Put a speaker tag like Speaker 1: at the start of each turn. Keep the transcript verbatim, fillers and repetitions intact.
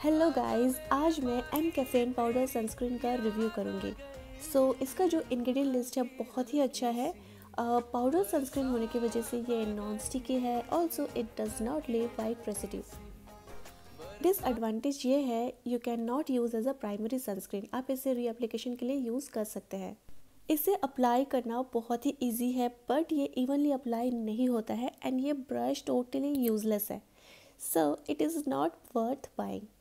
Speaker 1: Hello guys, आज मैं M caffeine powder sunscreen का रिव्यू करूंगी। सो so, इसका जो इंग्रेडिएंट लिस्ट है बहुत ही अच्छा है। पाउडर uh, सनस्क्रीन होने की वजह से ये नॉन स्टिकी है। Also it does not leave white residue. Disadvantage ये है, you can not use as a primary sunscreen. आप इसे रीएप्लीकेशन के लिए यूज़ कर सकते हैं। इसे अप्लाई करना बहुत ही ईजी है, बट ये इवनली अप्लाई नहीं होता है एंड ये ब्रश टोटली यूजलेस है। So it is not worth buying.